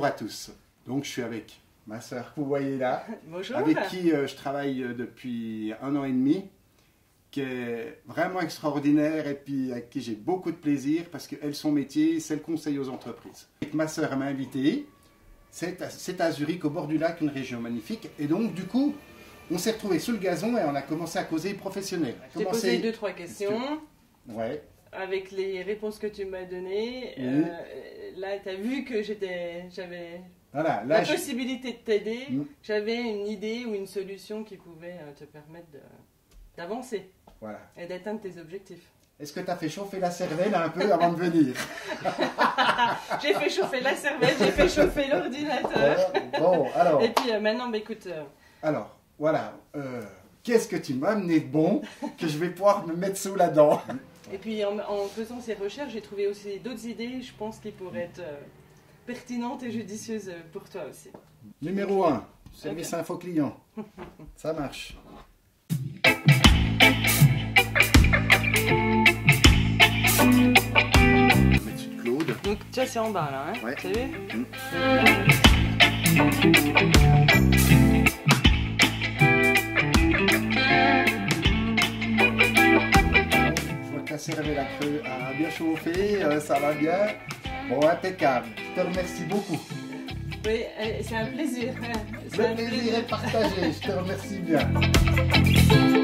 à tous. Donc je suis avec ma sœur que vous voyez là, Bonjour. avec qui je travaille depuis 1 an et demi, qui est vraiment extraordinaire et puis avec qui j'ai beaucoup de plaisir parce qu'elle, son métier, c'est le conseil aux entreprises. Ma sœur m'a invité, c'est à Zurich, au bord du lac, une région magnifique. Et donc du coup, on s'est retrouvés sous le gazon et on a commencé à causer professionnel. J'ai posé 2-3 questions. Ouais. Avec les réponses que tu m'as données, là tu as vu que j'avais Voilà, la là, possibilité de t'aider. J'avais une idée ou une solution qui pouvait te permettre d'avancer voilà. et d'atteindre tes objectifs. Est-ce que tu as fait chauffer la cervelle un peu avant de venir? J'ai fait chauffer la cervelle, j'ai fait chauffer l'ordinateur. Bon, alors. Et puis maintenant, bah, écoute... Alors, voilà. Qu'est-ce que tu m'as amené de bon que je vais pouvoir me mettre sous la dent? Et puis en faisant ces recherches, j'ai trouvé aussi d'autres idées, je pense, qui pourraient être pertinentes et judicieuses pour toi aussi. Numéro 1, service info client. Ça marche. Mettre de Claude. Donc tu vois, c'est en bas là, hein? Ouais. Tu as vu? La cervelle a bien chauffé, ça va bien. Bon, impeccable. Je te remercie beaucoup. Oui, c'est un plaisir. Le plaisir est partagé, je te remercie bien.